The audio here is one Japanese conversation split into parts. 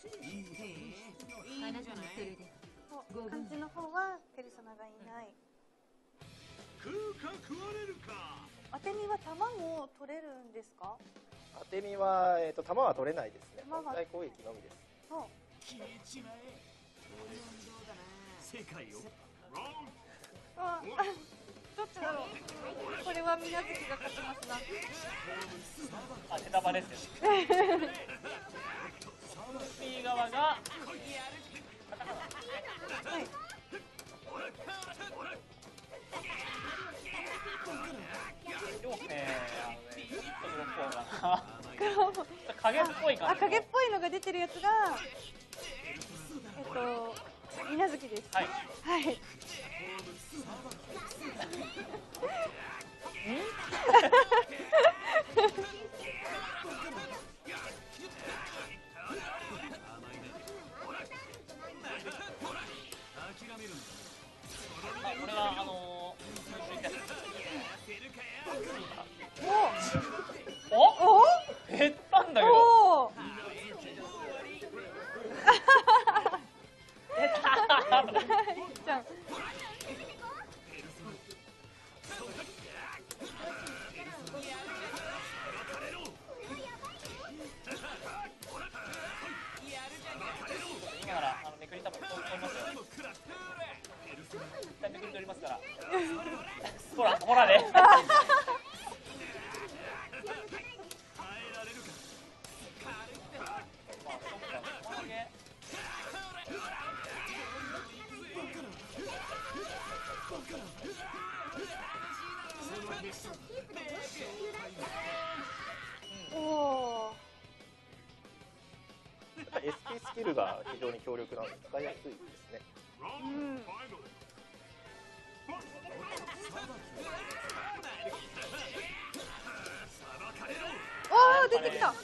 あなたのそれで漢字の方はペルソナがいない。 食うか食われるか。 当て身は弾も取れるんですか？ 当て身は弾は取れないですね。 弾は本体攻撃のみです。 そう。 消えちまえ。世界をあ、どっちだろう。これは水無月が勝ちますな。 あ、ネタバレですよ。右側がはい。 影っぽい感あ、 じ。 影っぽいのが出てるやつが水無月です。 はい。 はい。 これがお減ったんだけど。 おお。じゃん。 今ならめくり多分通りますよ。絶対めくり通りますから。ほらほらね。 おお。 SP スキルが非常に強力なので使いやすいですね。 うん。おお、出てきた。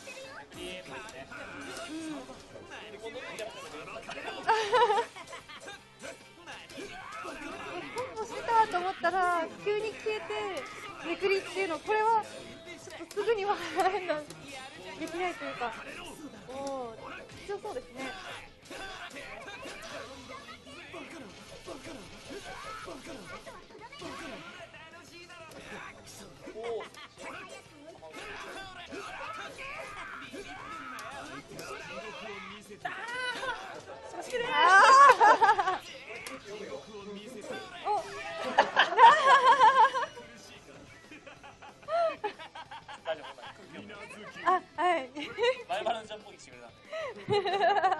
コンボしたと思ったら急に消えてめくりっていうの、これはちょっとすぐには判断できないというか、おお、強そうですね。 大丈夫。 あ、はい。 バイバルのジャンプ攻撃してくれたんで。